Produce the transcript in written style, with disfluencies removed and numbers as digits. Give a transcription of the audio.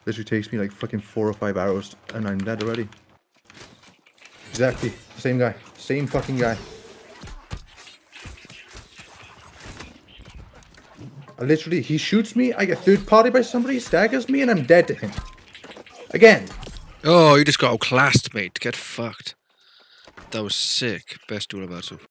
Literally takes me like fucking 4 or 5 arrows and I'm dead already. Exactly. Same guy. Same fucking guy. Literally, he shoots me, I get third party by somebody, staggers me, and I'm dead to him. Again. Oh, you just got outclassed, mate. Get fucked. That was sick. Best duel I've had so far.